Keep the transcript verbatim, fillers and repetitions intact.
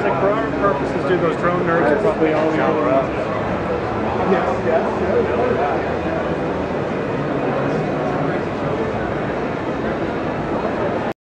was like, for our purposes, dude, those drone nerds are probably all we know. Yes, yes, yes.